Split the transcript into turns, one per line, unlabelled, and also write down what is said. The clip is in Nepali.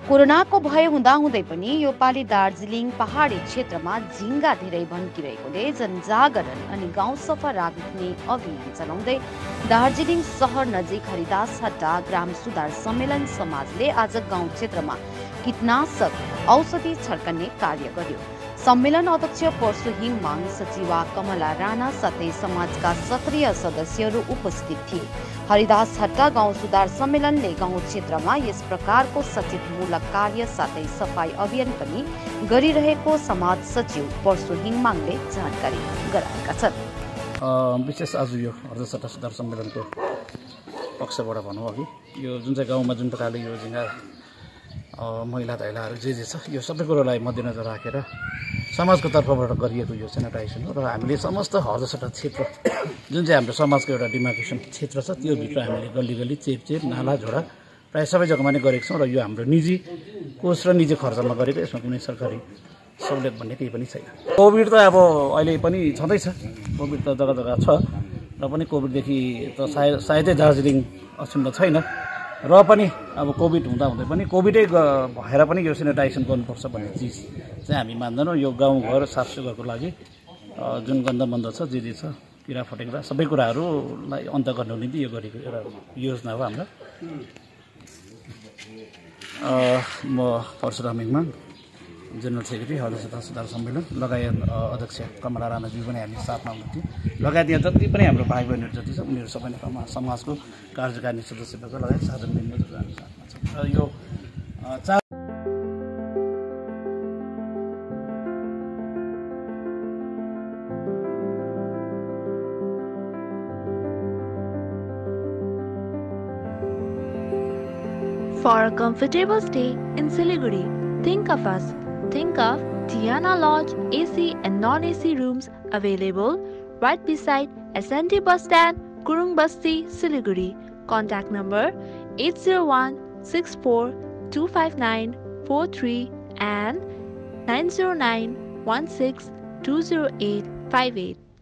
कोरोनाको भय हुँदाहुँदै पनि यो पालि दार्जिलिङ पहाडी क्षेत्रमा झिंगा धेरै भन्किरहेकोले जनजागरण अनि गाउँ सफा राख्ने अभियान चलाउँदै दार्जिलिङ शहर नजिक हरिदासहट्टा ग्राम सुधार सम्मेलन समाजले आज गाउँ क्षेत्रमा कीटनाशक औषधि छर्कने कार्य गर्यो। सम्मेलन अध्यक्ष परशु हिङमाङ, सचिवा कमला राणा साथै समाजका सक्रिय सदस्यहरू उपस्थित थिए। हरिदासहट्टा गाउँ सुधार सम्मेलनले गाउँ क्षेत्रमा यस प्रकारको सचेतमूलक कार्य साथै सफाई अभियान पनि गरिरहेको समाज सचिव परशु हिङमाङले जानकारी गराएका छन्।
विशेष आज यो हरिदासहट्टा सुधार सम्मेलनको पक्षबाट भनौँ अघि यो जुन चाहिँ गाउँमा जुन प्रकारले यो झिँगा महिला दैलाहरू जे छ यो सबै कुरोलाई मध्यनजर राखेर समाजको तर्फबाट गरिएको यो सेनिटाइजेसन हो र हामीले समस्त हरिदासहट्टा क्षेत्र जुन चाहिँ हाम्रो समाजको एउटा डिमार्केसन क्षेत्र छ त्यो भित्र हामीले गल्ली गल्ली चेप नाला झोडा प्रायः सबै जग्गामा नै गरेको छौँ र यो हाम्रो निजी कोष र निजी खर्चमा गरेको, यसमा कुनै सरकारी सहुलियत भन्ने केही पनि छैन। कोभिड त अब अहिले पनि छँदैछ, कोभिड त जग्गा जग्गा छ र पनि कोभिडदेखि त सायदै दार्जिलिङ अछुम्न छैन र पनि अब कोभिड हुँदै पनि कोभिडै भएर पनि यो सेनिटाइजेसन गर्नुपर्छ भन्ने चिज चाहिँ हामी मान्दैनौँ। यो गाउँघर साफसुग्घरको लागि जुन गन्धबन्ध छ जे छ किरा फटेङ्ग्रा सबै कुराहरूलाई अन्त गर्नको निम्ति यो गरेको एउटा योजना हो हाम्रो। म परशुराम हिङमाङ, जेनरल सेक्रेटरी हरिदासहट्टा सुधार सम्मेलन, लगायत अध्यक्ष कमला राणाज्यू पनि हामी साथमा हुनुहुन्थ्यो, लगायत यहाँ जति पनि हाम्रो भाइ बहिनीहरू जति छ उनीहरू सबै नै समाजको कार्यकारिणी सदस्यवर्ग लगायत साधारण मेम्बरहरू हामी साथमा छौँ र यो
For a comfortable stay in Siliguri, think of us. Think of Tiana Lodge AC and non-AC rooms available right beside SNT bus stand, Kurung Basti, Siliguri. Contact number 801-64-259-43 and 909-16-208-58.